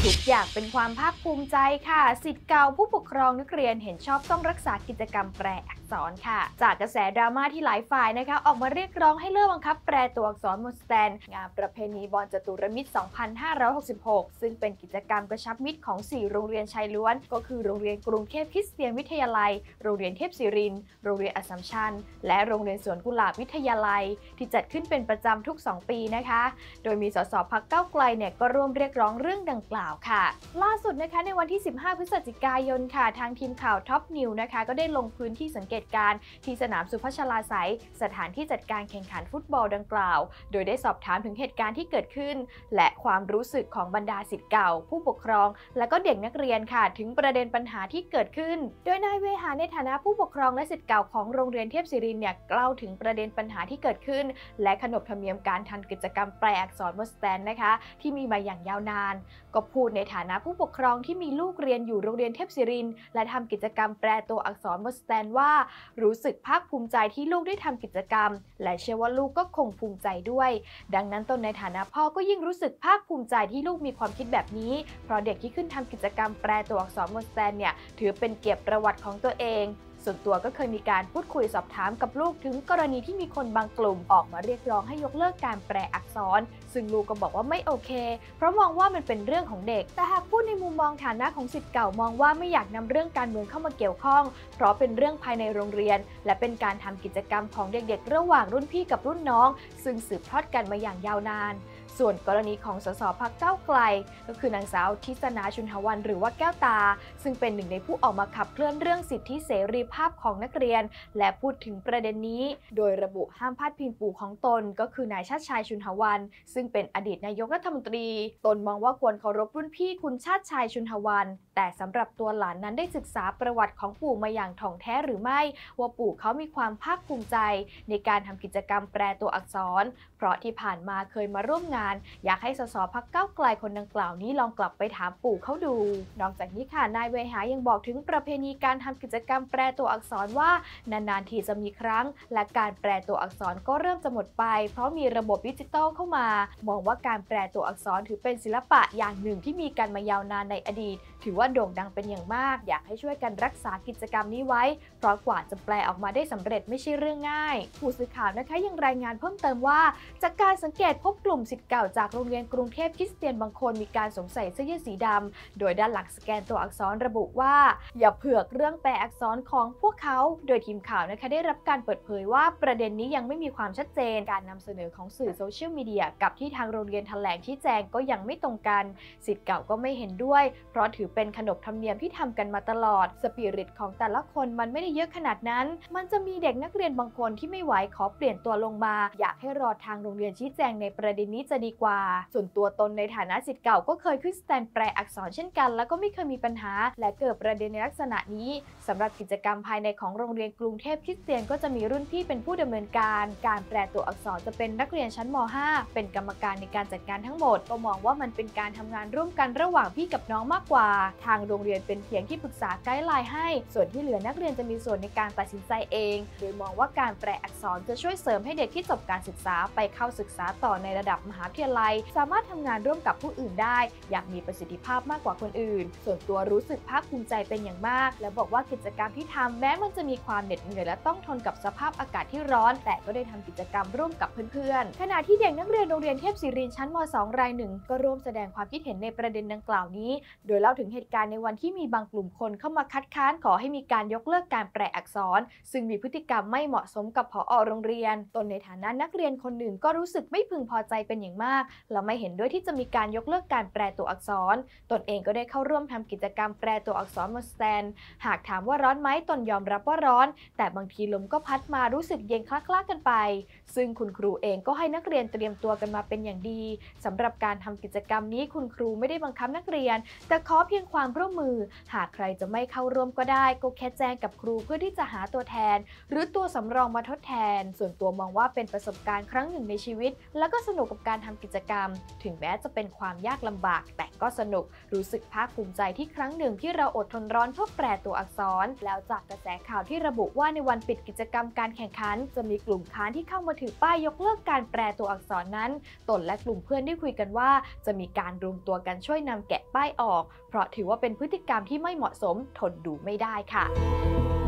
ทุกอย่างเป็นความภาคภูมิใจค่ะศิษย์เก่าผู้ปกครองนักเรียนเห็นชอบต้องรักษากิจกรรมแปลอักษรค่ะจากกระแสดราม่าที่หลายฝ่ายนะคะออกมาเรียกร้องให้เลิกบังคับแปลตัวอักษรบนสแตนงานประเพณีบอลจตุรมิตร 2566 ซึ่งเป็นกิจกรรมกระชับมิตรของ 4 โรงเรียนชายล้วนก็คือโรงเรียนกรุงเทพคริสเตียนวิทยาลัยโรงเรียนเทพศิรินทร์โรงเรียนอัสสัมชัญและโรงเรียนสวนกุหลาบวิทยาลัยที่จัดขึ้นเป็นประจำทุก 2 ปีนะคะโดยมีสสพรรคก้าวไกลเนี่ยก็ร่วมเรียกร้องเรื่องดังกล่าวค่ะล่าสุดนะคะในวันที่ 15 พฤศจิกายนค่ะทางทีมข่าวท็อปนิวนะคะก็ได้ลงพื้นที่สังเกตการณ์ที่สนามสุพัชราไสยสถานที่จัดการแข่งขันฟุตบอลดังกล่าวโดยได้สอบถามถึงเหตุการณ์ที่เกิดขึ้นและความรู้สึกของบรรดาศิษย์เก่าผู้ปกครองและก็เด็กนักเรียนค่ะถึงประเด็นปัญหาที่เกิดขึ้นโดยนายเวหาในฐานะผู้ปกครองและศิษย์เก่าของโรงเรียนเทพศิรินทร์เนี่ยเล่าถึงประเด็นปัญหาที่เกิดขึ้นและขนบธรรมเนียมการทำกิจกรรมแปลอักษรบนสแตนนะคะที่มีมาอย่างยาวนานก็พูดในฐานะผู้ปกครองที่มีลูกเรียนอยู่โรงเรียนเทพศิรินทร์และทำกิจกรรมแปลตัวอักษรบนสแตนว่ารู้สึกภาคภูมิใจที่ลูกได้ทำกิจกรรมและเชื่อว่าลูกก็คงภูมิใจด้วยดังนั้นตนในฐานะพ่อก็ยิ่งรู้สึกภาคภูมิใจที่ลูกมีความคิดแบบนี้เพราะเด็กที่ขึ้นทำกิจกรรมแปลตัวอักษรบนสแตนเนี่ยถือเป็นเกียรติประวัติของตัวเองส่วนตัวก็เคยมีการพูดคุยสอบถามกับลูกถึงกรณีที่มีคนบางกลุ่มออกมาเรียกร้องให้ยกเลิกการแปลอักษรซึ่งลูกก็บอกว่าไม่โอเคเพราะมองว่ามันเป็นเรื่องของเด็กแต่หากพูดในมุมมองฐานะของศิษย์เก่ามองว่าไม่อยากนำเรื่องการเมืองเข้ามาเกี่ยวข้องเพราะเป็นเรื่องภายในโรงเรียนและเป็นการทำกิจกรรมของเด็กๆระหว่างรุ่นพี่กับรุ่นน้องซึ่งสืบทอดกันมาอย่างยาวนานส่วนกรณีของสสพรรคก้าวไกลก็คือนางสาวทิศนาชุนหวรรณหรือว่าแก้วตาซึ่งเป็นหนึ่งในผู้ออกมาขับเคลื่อนเรื่องสิทธิเสรีภาพของนักเรียนและพูดถึงประเด็นนี้โดยระบุห้ามพาดพิงปู่ของตนก็คือนายชาติชายชุนหวรรณซึ่งเป็นอดีตนายกรัฐมนตรีตนมองว่าควรเคารพรุ่นพี่คุณชาติชายชุนหวรรณแต่สำหรับตัวหลานนั้นได้ศึกษาประวัติของปู่มาอย่างถ่องแท้หรือไม่ว่าปู่เขามีความภาคภูมิใจในการทำกิจกรรมแปลตัวอักษรเพราะที่ผ่านมาเคยมาร่วมงานอยากให้สสพรรคก้าวไกลคนดังกล่าวนี้ลองกลับไปถามปู่เขาดูนอกจากนี้ค่ะนายเวหายังบอกถึงประเพณีการทำกิจกรรมแปลตัวอักษรว่านานๆทีจะมีครั้งและการแปลตัวอักษรก็เริ่มจะหมดไปเพราะมีระบบดิจิตอลเข้ามามองว่าการแปลตัวอักษรถือเป็นศิลปะอย่างหนึ่งที่มีกันมายาวนานในอดีตถือว่าโด่งดังเป็นอย่างมากอยากให้ช่วยกันรักษากิจกรรมนี้ไว้เพราะกว่าจะแปลออกมาได้สำเร็จไม่ใช่เรื่องง่ายผู้สื่อข่าวนะคะยังรายงานเพิ่มเติมว่าจากการสังเกตพบกลุ่มศิษย์เก่าจากโรงเรียนกรุงเทพคริสเตียนบางคนมีการสวมใส่เสื้อยืดสีดำโดยด้านหลังสแกนตัวอักษรระบุว่าอย่าเผือกเรื่องแปลอักษรของพวกเขาโดยทีมข่าวนะคะได้รับการเปิดเผยว่าประเด็นนี้ยังไม่มีความชัดเจนการนำเสนอของสื่อโซเชียลมีเดียกับที่ทางโรงเรียนแถลงชี้แจงก็ยังไม่ตรงกันศิษย์เก่าก็ไม่เห็นด้วยเพราะถือเป็นขนบธรรมเนียมที่ทำกันมาตลอดสปิริตของแต่ละคนมันไม่ได้เยอะขนาดนั้นมันจะมีเด็กนักเรียนบางคนที่ไม่ไหวขอเปลี่ยนตัวลงมาอยากให้รอทางโรงเรียนชี้แจงในประเด็นนี้จะดีกว่าส่วนตัวตนในฐานะศิษย์เก่าก็เคยขึ้นสแตนแปลอักษรเช่นกันแล้วก็ไม่เคยมีปัญหาและเกิดประเด็นในลักษณะนี้สำหรับกิจกรรมภายในของโรงเรียนกรุงเทพคริสเตียนก็จะมีรุ่นพี่เป็นผู้ดำเนินการแปลตัวอักษรจะเป็นนักเรียนชั้นม.5 เป็นกรรมการในการจัดการทั้งหมดก็มองว่ามันเป็นการทำงานร่วมกันระหว่างพี่กับน้องมากกว่าทางโรงเรียนเป็นเพียงที่ปรึกษาไกด์ไลน์ให้ส่วนที่เหลือนักเรียนจะมีส่วนในการตัดสินใจเองโดยมองว่าการแปลอักษรจะช่วยเสริมให้เด็กที่จบการศึกษาไปเข้าศึกษาต่อในระดับมหาวิทยาลัยสามารถทำงานร่วมกับผู้อื่นได้อย่างมีประสิทธิภาพมากกว่าคนอื่นส่วนตัวรู้สึกภาคภูมิใจเป็นอย่างมากและบอกว่ากิจกรรมที่ทำแม้มันจะมีความเหน็ดเหนื่อยและต้องทนกับสภาพอากาศที่ร้อนแต่ก็ได้ทำกิจกรรมร่วมกับเพื่อนๆขณะที่เด็กนักเรียนโรงเรียนเทพศิรินทร์ชั้นม.2 รายหนึ่งก็ร่วมแสดงความคิดเห็นในประเด็นดังกล่าวนี้โดยเล่าถึงเหตุการณ์ในวันที่มีบางกลุ่มคนเข้ามาคัดค้านขอให้มีการยกเลิกการแปลอักษรซึ่งมีพฤติกรรมไม่เหมาะสมกับผอ.โรงเรียนตนในฐานะนักเรียนคนหนึ่งก็รู้สึกไม่พึงพอใจเป็นอย่างมากและไม่เห็นด้วยที่จะมีการยกเลิกการแปลตัวอักษรตนเองก็ได้เข้าร่วมทำกิจกรรมแปลตัวอักษรบนสแตนหากถามว่าร้อนไหมตนยอมรับว่าร้อนแต่บางทีลมก็พัดมารู้สึกเย็นคล้าๆกันไปซึ่งคุณครูเองก็ให้นักเรียนเตรียมตัวกันมาเป็นอย่างดีสำหรับการทำกิจกรรมนี้คุณครูไม่ได้บังคับนักเรียนแต่ขอเพียงความร่วมมือหากใครจะไม่เข้าร่วมก็ได้ก็แค่แจ้งกับครูเพื่อที่จะหาตัวแทนหรือตัวสำรองมาทดแทนส่วนตัวมองว่าเป็นประสบการณ์ครั้งหนึ่งในชีวิตแล้วก็สนุกกับการทำกิจกรรมถึงแม้จะเป็นความยากลำบากแต่ก็สนุกรู้สึกภาคภูมิใจที่ครั้งหนึ่งที่เราอดทนร้อนเพื่อแปลตัวอักษรแล้วจากจากกระแสข่าวที่ระบุว่าในวันปิดกิจกรรมการแข่งขันจะมีกลุ่มค้านที่เข้ามาถือป้ายยกเลิกการแปลตัวอักษรนั้นตนและกลุ่มเพื่อนได้คุยกันว่าจะมีการรวมตัวกันช่วยนำแกะป้ายออกเพราะถือว่าเป็นพฤติกรรมที่ไม่เหมาะสมทนดูไม่ได้ค่ะ